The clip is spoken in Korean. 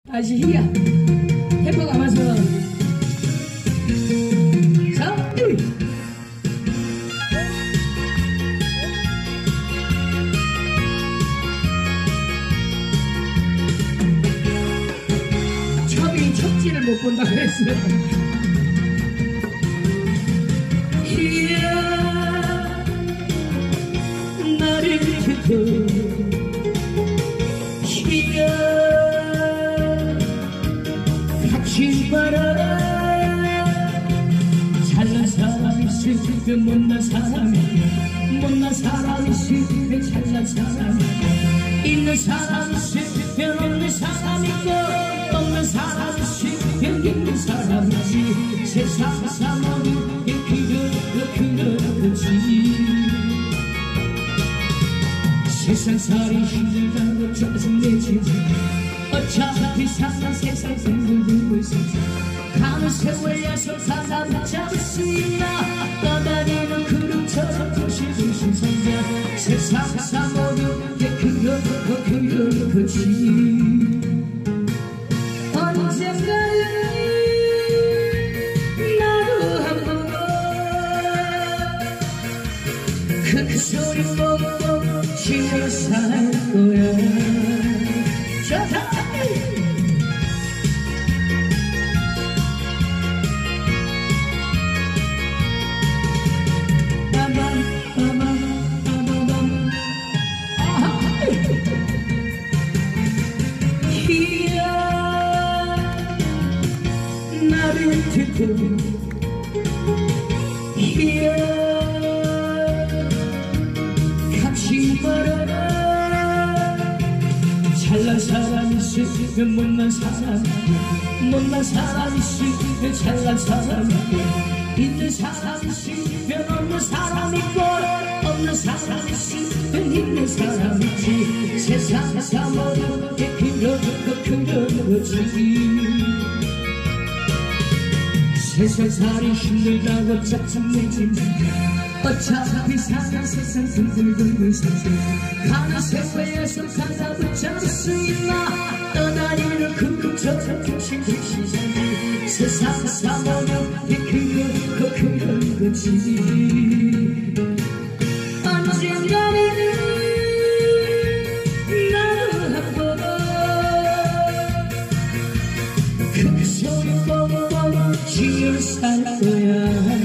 다시 희야 템포 감아서 자 첩이 첩지를 못 본다 그랬어요. 희야 나를 두고 희야 같이 말아라. 잘난 사람 있으면 못난 사람, 못난 사람 있으면 잘난 사람, 있는 사람 있으면 없는 사람 있고, 없는 사람 있으면 있는 사람이지. 세상 사람이 그렇지. 세상살이 힘들다고 짜증내지. 어차피 사는 세상 둥글둥글 세상 가는 세월야서 사람 잡을 수 있나. 떠다니는 구름처럼 조심조심 살자. 세상 사 모두 그렇지. 언젠가는 나도 한번 그 소리 보고 지쳐 살 거야. 좋다. 희야 나를 두고 희야 같이 말아라. 잘난 사람 있으면 못난 사람, 못난 사람 있으면 잘난 사람, 있는 사람 있으면 없는 사람 있고, 없는 사람 있으면 있는 사람 있지. 세상 사 모두 그렇지. 세상살이 힘들다고 짜증내지. 어차피 사는 세상 둥글둥글 세상 가는 세상에서 가다 붙잡을 수 있나. 떠다니는 구름처럼 조심조심 살지. 세상 사 모두 그렇지. 언젠가는 나도 한번 그 소리 보고 지쳐 살 거야.